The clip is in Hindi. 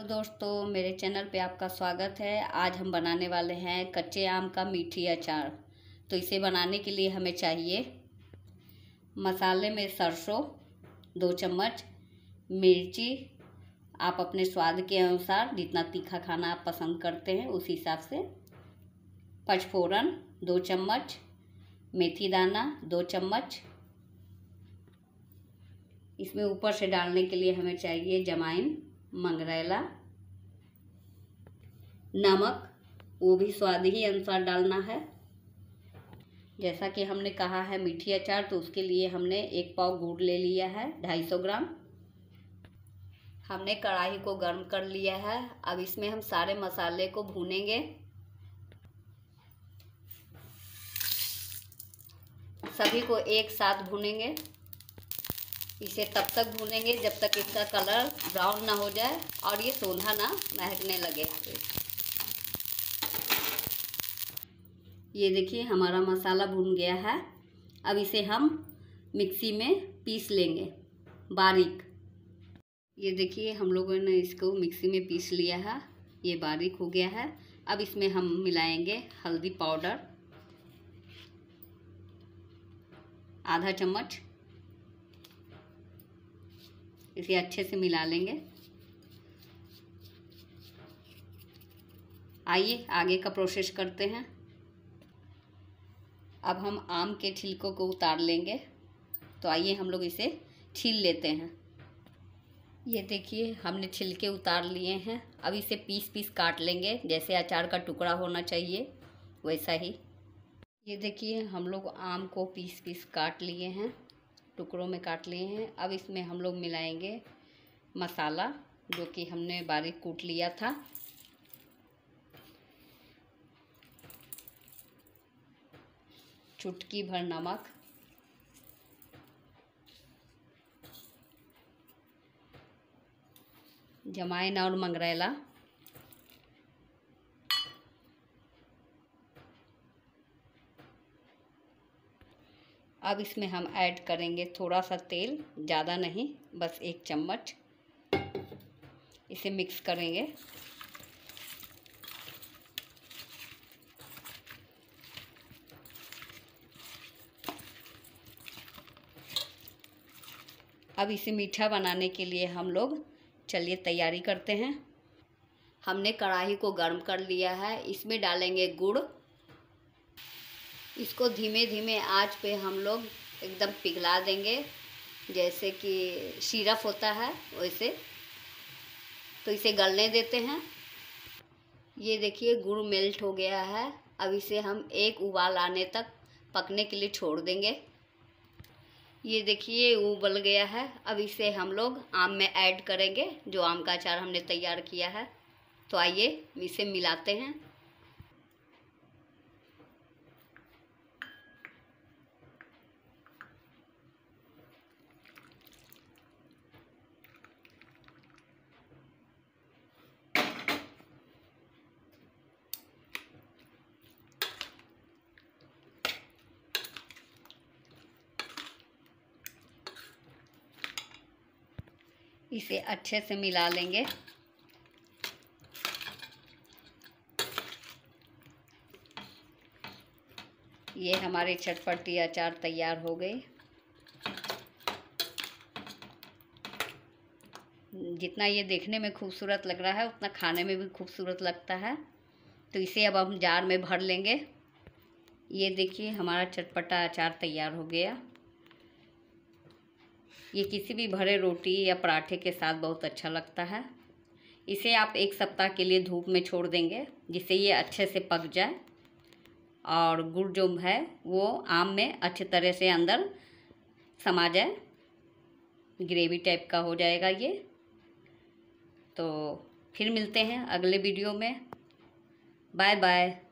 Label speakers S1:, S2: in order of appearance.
S1: दोस्तों, मेरे चैनल पे आपका स्वागत है। आज हम बनाने वाले हैं कच्चे आम का मीठी अचार। तो इसे बनाने के लिए हमें चाहिए मसाले में सरसों 2 चम्मच, मिर्ची आप अपने स्वाद के अनुसार जितना तीखा खाना आप पसंद करते हैं उस हिसाब से, पचफोरन 2 चम्मच, मेथी दाना 2 चम्मच। इसमें ऊपर से डालने के लिए हमें चाहिए जमाइन, मंगरैला, नमक वो भी स्वाद ही अनुसार डालना है। जैसा कि हमने कहा है मीठी अचार, तो उसके लिए हमने 1 पाव गुड़ ले लिया है 250 ग्राम। हमने कढ़ाई को गर्म कर लिया है। अब इसमें हम सारे मसाले को भूनेंगे। सभी को एक साथ भूनेंगे। इसे तब तक भूनेंगे जब तक इसका कलर ब्राउन ना हो जाए और ये सोंधा ना महकने लगे। ये देखिए हमारा मसाला भून गया है। अब इसे हम मिक्सी में पीस लेंगे बारीक। ये देखिए हम लोगों ने इसको मिक्सी में पीस लिया है, ये बारीक हो गया है। अब इसमें हम मिलाएंगे हल्दी पाउडर आधा चम्मच। इसे अच्छे से मिला लेंगे। आइए आगे का प्रोसेस करते हैं। अब हम आम के छिलकों को उतार लेंगे। तो आइए हम लोग इसे छील लेते हैं। ये देखिए हमने छिलके उतार लिए हैं। अब इसे पीस पीस काट लेंगे, जैसे अचार का टुकड़ा होना चाहिए वैसा ही। ये देखिए हम लोग आम को पीस पीस काट लिए हैं, टुकड़ों में काट लिए हैं। अब इसमें हम लोग मिलाएंगे मसाला जो कि हमने बारीक कूट लिया था। चुटकी भर नमक, जमाइन और मंगरैला, अब इसमें हम ऐड करेंगे थोड़ा सा तेल, ज़्यादा नहीं, बस 1 चम्मच। इसे मिक्स करेंगे। अब इसे मीठा बनाने के लिए हम लोग चलिए तैयारी करते हैं। हमने कढ़ाई को गर्म कर लिया है। इसमें डालेंगे गुड़। इसको धीमे धीमे आंच पे हम लोग एकदम पिघला देंगे, जैसे कि सिरप होता है वैसे। तो इसे गलने देते हैं। ये देखिए गुड़ मेल्ट हो गया है। अब इसे हम 1 उबाल आने तक पकने के लिए छोड़ देंगे। ये देखिए उबल गया है। अब इसे हम लोग आम में ऐड करेंगे, जो आम का अचार हमने तैयार किया है। तो आइए इसे मिलाते हैं। इसे अच्छे से मिला लेंगे। ये हमारे चटपटी अचार तैयार हो गई। जितना ये देखने में खूबसूरत लग रहा है उतना खाने में भी खूबसूरत लगता है। तो इसे अब हम जार में भर लेंगे। ये देखिए हमारा चटपटा अचार तैयार हो गया। ये किसी भी भरे रोटी या पराठे के साथ बहुत अच्छा लगता है। इसे आप 1 सप्ताह के लिए धूप में छोड़ देंगे, जिससे ये अच्छे से पक जाए और गुड़ जो है वो आम में अच्छे तरह से अंदर समा जाए, ग्रेवी टाइप का हो जाएगा ये। तो फिर मिलते हैं अगले वीडियो में। Bye bye.